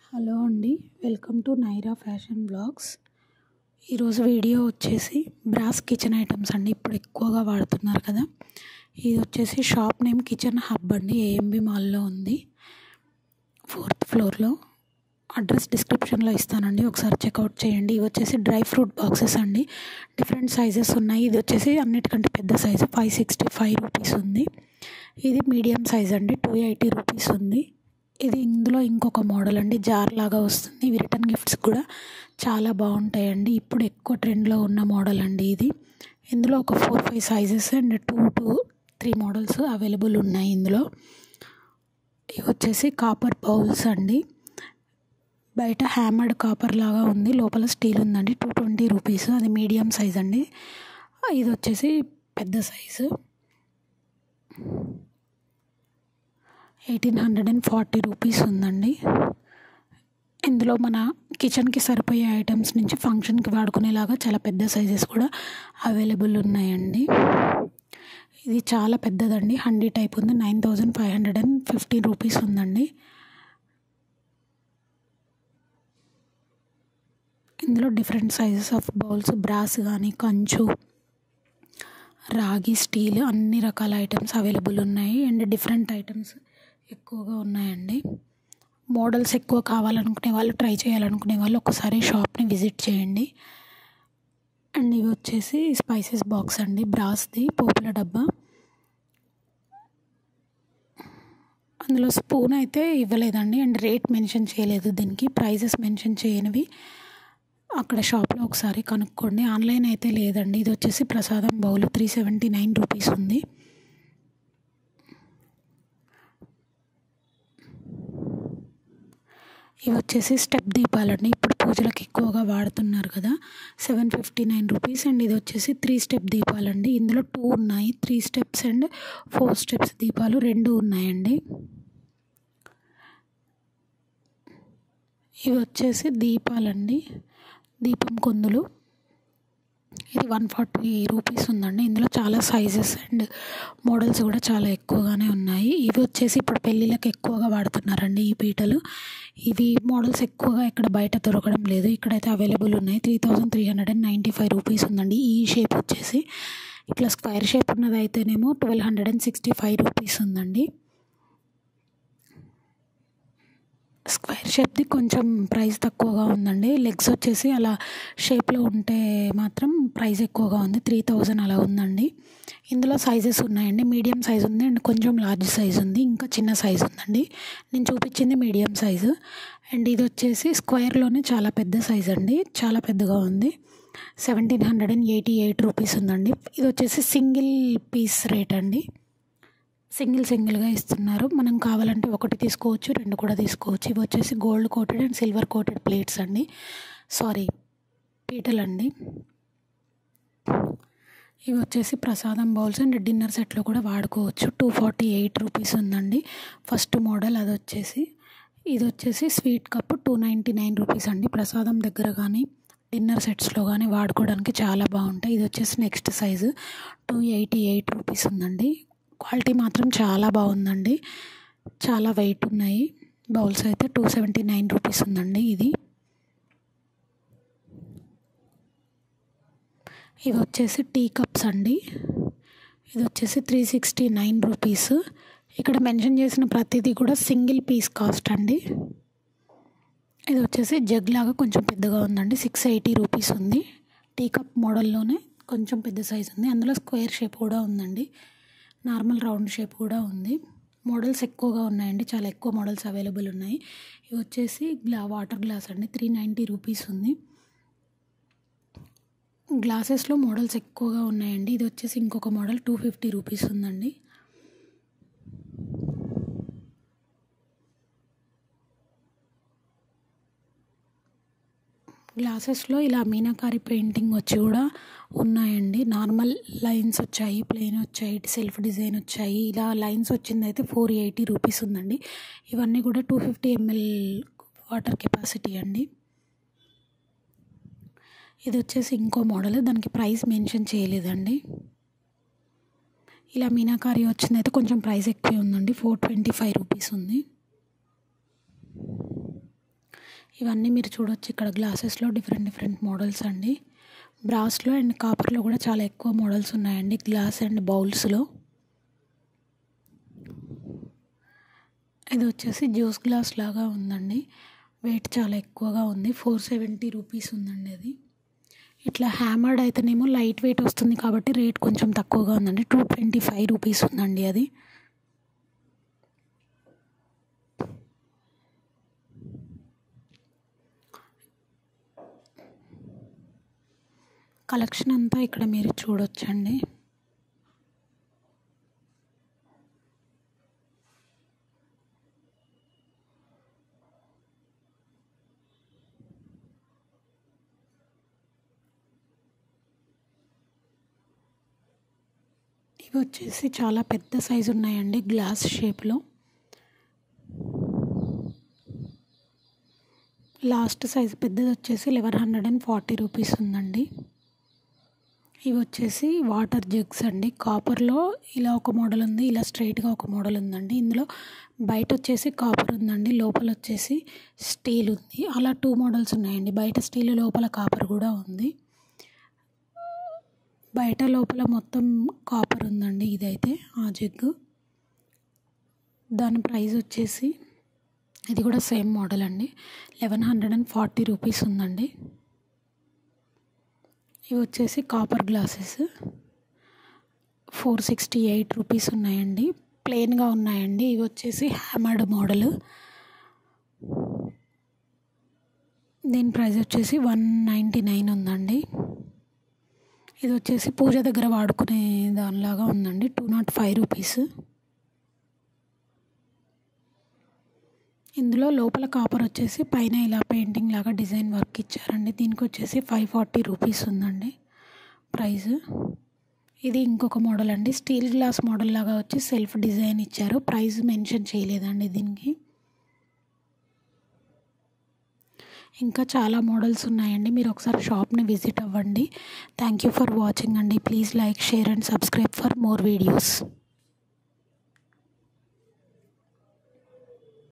Hello అండి, welcome to Naira fashion blogs. ఈరోజు video వచ్చేసి బ్రాస్ కిచెన్ ఐటమ్స్ అండి. ఇప్పుడు ఎక్కువగా వాడుతున్నారు కదా. ఇది వచ్చేసి షాప్ నేమ్ కిచెన్ హబ్ అండి. ఏఎంబి మాల్లో ఉంది, 4th ఫ్లోర్లో. అడ్రస్ డిస్క్రిప్షన్లో ఇస్తానండి, ఒకసారి చెక్అవుట్ చేయండి. ఇవి వచ్చేసి డ్రై ఫ్రూట్ బాక్సెస్ అండి. డిఫరెంట్ సైజెస్ ఉన్నాయి. ఇది వచ్చేసి అన్నిటికంటే పెద్ద సైజు 565 రూపీస్ ఉంది. ఇది మీడియం సైజ్ అండి, 280 రూపీస్ ఉంది. ఇందులో ఇంకొక మోడల్ అండి, జార్ లాగా వస్తుంది. ఇవి రిటర్న్ గిఫ్ట్స్ కూడా చాలా బాగుంటాయండి. ఇప్పుడు ఎక్కువ ట్రెండ్లో ఉన్న మోడల్ అండి ఇది. ఇందులో ఒక 4-5 sizes and 2 to 3 models available ఉన్నాయి ఇందులో. ఇవి వచ్చేసి కాపర్ బౌల్స్ అండి. బయట హ్యామర్డ్ కాపర్ లాగా ఉంది, లోపల స్టీల్ ఉందండి. 220 రూపీస్. అది మీడియం సైజ్ అండి. ఇది వచ్చేసి పెద్ద సైజు, 1840 రూపీస్ ఉందండి. ఇందులో మన కిచెన్కి సరిపోయే ఐటమ్స్ నుంచి ఫంక్షన్కి వాడుకునేలాగా చాలా పెద్ద సైజెస్ కూడా అవైలబుల్ ఉన్నాయండి. ఇది చాలా పెద్దదండి, హండీ టైప్ ఉంది. 9515 రూపీస్ ఉందండి. ఇందులో different sizes of bowls, brass కానీ, కంచు, రాగి, స్టీల్ అన్ని రకాల ఐటమ్స్ అవైలబుల్ ఉన్నాయి. అండ్ డిఫరెంట్ ఐటమ్స్ ఎక్కువగా ఉన్నాయండి. మోడల్స్ ఎక్కువ కావాలనుకునే వాళ్ళు, ట్రై చేయాలనుకునే వాళ్ళు ఒకసారి షాప్ని విజిట్ చేయండి. అండ్ ఇవి వచ్చేసి స్పైసెస్ బాక్స్ అండి, బ్రాస్ది పోపుల డబ్బా. అందులో స్పూన్ అయితే ఇవ్వలేదండి, అండ్ రేట్ మెన్షన్ చేయలేదు. దీనికి ప్రైజెస్ మెన్షన్ చేయనివి అక్కడ షాప్లో ఒకసారి కనుక్కోండి. ఆన్లైన్ అయితే లేదండి. ఇది వచ్చేసి ప్రసాదం బౌల్, 379 రూపీస్ ఉంది. ఇవి వచ్చేసి స్టెప్ దీపాలండి. ఇప్పుడు పూజలకు ఎక్కువగా వాడుతున్నారు కదా. 759 రూపీస్. అండ్ ఇది వచ్చేసి 3 స్టెప్ దీపాలండి. ఇందులో 2 ఉన్నాయి, 3 స్టెప్స్ అండ్ 4 స్టెప్స్ దీపాలు 2 ఉన్నాయండి. ఇవి వచ్చేసి దీపాలండి, దీపం కొందులు. ఇది 140 రూపీస్ ఉందండి. ఇందులో చాలా సైజెస్ అండ్ మోడల్స్ కూడా చాలా ఎక్కువగానే ఉన్నాయి. ఇవి వచ్చేసి ఇప్పుడు పెళ్ళిళ్ళకి ఎక్కువగా వాడుతున్నారండి ఈ పీటలు. ఇవి మోడల్స్ ఎక్కువగా ఇక్కడ బయట దొరకడం లేదు, ఇక్కడైతే అవైలబుల్ ఉన్నాయి. 3395 రూపీస్ ఉందండి. ఈ షేప్ వచ్చేసి ఇట్లా స్క్వేర్ షేప్ ఉన్నది అయితేనేమో 1265 రూపీస్ ఉందండి. స్క్వేర్ షేప్ది కొంచెం ప్రైస్ తక్కువగా ఉందండి. లెగ్స్ వచ్చేసి అలా షేప్లో ఉంటే మాత్రం ప్రైస్ ఎక్కువగా ఉంది, 3000 అలా ఉందండి. ఇందులో సైజెస్ ఉన్నాయండి. మీడియం సైజ్ ఉంది అండ్ కొంచెం లార్జ్ సైజ్ ఉంది, ఇంకా చిన్న సైజ్ ఉందండి. నేను చూపించింది మీడియం సైజు. అండ్ ఇది వచ్చేసి స్క్వేర్లోనే చాలా పెద్ద సైజ్ అండి, చాలా పెద్దగా ఉంది. 1788 రూపీస్ ఉందండి. ఇది వచ్చేసి సింగిల్ పీస్ రేట్ అండి, సింగిల్గా ఇస్తున్నారు. మనం కావాలంటే ఒకటి తీసుకోవచ్చు, 2 కూడా తీసుకోవచ్చు. ఇవి వచ్చేసి gold coated and silver coated plates అండి, పీటలు అండి. ఇవి వచ్చేసి ప్రసాదం బౌల్స్ అండ్ డిన్నర్ సెట్లో కూడా వాడుకోవచ్చు. 248 రూపీస్ ఉందండి ఫస్ట్ మోడల్. ఇది వచ్చేసి స్వీట్ కప్ 299 రూపీస్ అండి. ప్రసాదం దగ్గర కానీ డిన్నర్ సెట్స్లో కానీ వాడుకోవడానికి చాలా బాగుంటాయి. ఇది వచ్చేసి నెక్స్ట్ సైజు, 288 రూపీస్ ఉందండి. క్వాలిటీ మాత్రం చాలా బాగుందండి, చాలా వెయిట్ ఉన్నాయి. బౌల్స్ అయితే 279 రూపీస్ ఉందండి. ఇవి వచ్చేసి టీ కప్స్ అండి. ఇది వచ్చేసి 369 రూపీస్. ఇక్కడ మెన్షన్ చేసిన ప్రతిదీ కూడా సింగిల్ పీస్ కాస్ట్ అండి. ఇది వచ్చేసి జగ్ లాగా కొంచెం పెద్దగా ఉందండి, 680 రూపీస్ ఉంది. టీ కప్ మోడల్లోనే కొంచెం పెద్ద సైజు ఉంది. అందులో స్క్వేర్ షేప్ కూడా ఉందండి, నార్మల్ రౌండ్ షేప్ కూడా ఉంది. మోడల్స్ ఎక్కువగా ఉన్నాయండి, చాలా ఎక్కువ మోడల్స్ అవైలబుల్ ఉన్నాయి. ఇవి వచ్చేసి వాటర్ గ్లాస్ అండి, 390 రూపీస్ ఉంది. గ్లాసెస్లో మోడల్స్ ఎక్కువగా ఉన్నాయండి. ఇది వచ్చేసి ఇంకొక మోడల్, 250 రూపీస్ ఉందండి. గ్లాసెస్లో ఇలా మీనాకారి పెయింటింగ్ వచ్చి కూడా ఉన్నాయండి. నార్మల్ లైన్స్ వచ్చాయి, ప్లెయిన్ వచ్చాయి, సెల్ఫ్ డిజైన్ వచ్చాయి. ఇలా లైన్స్ వచ్చింది అయితే 480 రూపీస్ ఉందండి. ఇవన్నీ కూడా 250 ml వాటర్ కెపాసిటీ అండి. ఇది వచ్చేసి ఇంకో మోడల్, దానికి ప్రైస్ మెన్షన్ చేయలేదండి. ఇలా మీనాకారి వచ్చింది అయితే కొంచెం ప్రైస్ ఎక్కువే ఉందండి, 425 రూపీస్ ఉంది. ఇవన్నీ మీరు చూడొచ్చు ఇక్కడ గ్లాసెస్లో డిఫరెంట్ మోడల్స్ అండి. బ్రాస్లో అండ్ కాపర్లో కూడా చాలా ఎక్కువ మోడల్స్ ఉన్నాయండి గ్లాస్ అండ్ బౌల్స్లో. ఇది వచ్చేసి జ్యూస్ గ్లాస్ లాగా ఉందండి. వెయిట్ చాలా ఎక్కువగా ఉంది. 470 రూపీస్ ఉందండి అది. ఇట్లా హ్యామర్డ్ అయితేనేమో లైట్ వెయిట్ వస్తుంది కాబట్టి రేట్ కొంచెం తక్కువగా ఉందండి. 225 రూపీస్ ఉందండి అది. కలెక్షన్ అంతా ఇక్కడ మీరు చూడొచ్చండి. ఇవి వచ్చేసి చాలా పెద్ద సైజు ఉన్నాయండి గ్లాస్ షేప్లో. లాస్ట్ సైజ్ పెద్దది వచ్చేసి 1140 రూపీస్ ఉందండి. ఇవి వచ్చేసి వాటర్ జగ్స్ అండి. కాపర్లో ఇలా ఒక మోడల్ ఉంది, ఇలా స్ట్రైట్గా ఒక మోడల్ ఉందండి. ఇందులో బయట వచ్చేసి కాపర్ ఉందండి, లోపల వచ్చేసి స్టీల్ ఉంది. అలా 2 మోడల్స్ ఉన్నాయండి. బయట స్టీల్, లోపల కాపర్ కూడా ఉంది. బయట లోపల మొత్తం కాపర్ ఉందండి. ఇదైతే ఆ జగ్గు. దాని ప్రైస్ వచ్చేసి ఇది కూడా సేమ్ మోడల్ అండి, 1140 రూపీస్ ఉందండి. ఇవి వచ్చేసి కాపర్ గ్లాసెస్ 468 రూపీస్ ఉన్నాయండి. ప్లెయిన్గా ఉన్నాయండి. ఇవి వచ్చేసి హ్యామర్డ్ మోడల్. దీని ప్రైస్ వచ్చేసి 199 ఉందండి. ఇది వచ్చేసి పూజ దగ్గర వాడుకునే దానిలాగా ఉందండి, 205 రూపీస్. ఇందులో లోపల కాపర్ వచ్చేసి పైన ఇలా పెయింటింగ్ లాగా డిజైన్ వర్క్ ఇచ్చారండి. దీనికి వచ్చేసి 540 రూపీస్ ఉందండి ప్రైస్. ఇది ఇంకొక మోడల్ అండి, స్టీల్ గ్లాస్ మోడల్ లాగా వచ్చి సెల్ఫ్ డిజైన్ ఇచ్చారు. ప్రైస్ మెన్షన్ చేయలేదండి దీనికి. ఇంకా చాలా మోడల్స్ ఉన్నాయండి. మీరు ఒకసారి షాప్ని విజిట్ అవ్వండి. థ్యాంక్ యూ ఫర్ వాచింగ్ అండి. Please like, share and subscribe for more videos.